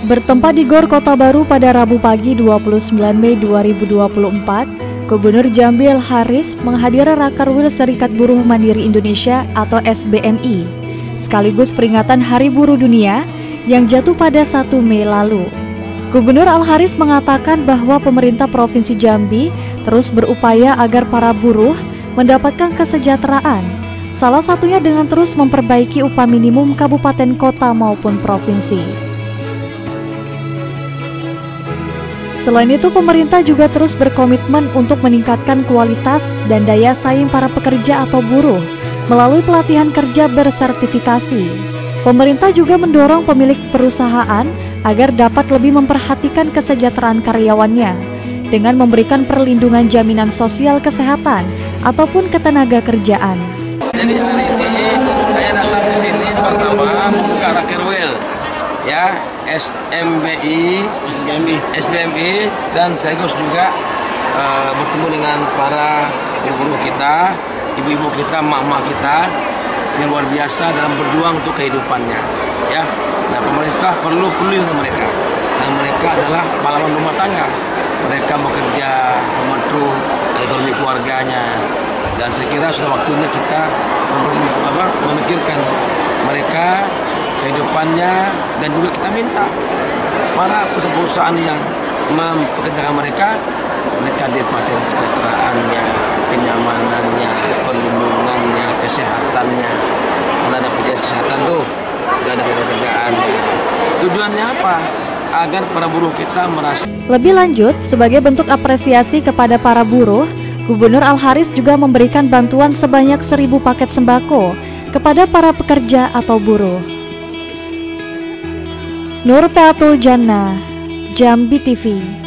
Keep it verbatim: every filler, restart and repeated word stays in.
Bertempat di Gor Kota Baru pada Rabu pagi dua puluh sembilan Mei dua ribu dua puluh empat, Gubernur Jambi Al Harith menghadiri Rakerwil Serikat Buruh Mandiri Indonesia atau S B M I, sekaligus peringatan Hari Buruh Dunia yang jatuh pada satu Mei lalu. Gubernur Al Harith mengatakan bahwa pemerintah Provinsi Jambi terus berupaya agar para buruh mendapatkan kesejahteraan, salah satunya dengan terus memperbaiki upah minimum kabupaten kota maupun provinsi. Selain itu, pemerintah juga terus berkomitmen untuk meningkatkan kualitas dan daya saing para pekerja atau buruh melalui pelatihan kerja bersertifikasi. Pemerintah juga mendorong pemilik perusahaan agar dapat lebih memperhatikan kesejahteraan karyawannya dengan memberikan perlindungan jaminan sosial kesehatan ataupun ketenaga kerjaan. Jadi hari ini saya datang ke sini pertama membuka Rakerwil, ya, S M B I, S B M I, dan sekaligus juga uh, bertemu dengan para guru-guru kita, ibu-ibu kita, mak-mak kita yang luar biasa dalam berjuang untuk kehidupannya, ya. Nah, pemerintah perlu peduli dengan mereka, dan mereka adalah pahlawan rumah tangga. Mereka bekerja membantu ekonomi keluarganya, dan saya kira sudah waktunya kita apa, memikirkan mereka, kehidupannya, dan juga kita minta para perusahaan yang mempekerjakan mereka, mereka dapatin kesejahteraannya, kenyamanannya, perlindungannya, kesehatannya. Kalau ada pekerjaan kesehatan tuh, nggak ada pekerjaannya. Tujuannya apa? Agar para buruh kita merasa. Lebih lanjut, sebagai bentuk apresiasi kepada para buruh, Gubernur Al Harith juga memberikan bantuan sebanyak seribu paket sembako kepada para pekerja atau buruh. Nur Peatul Jannah, Jambi T V.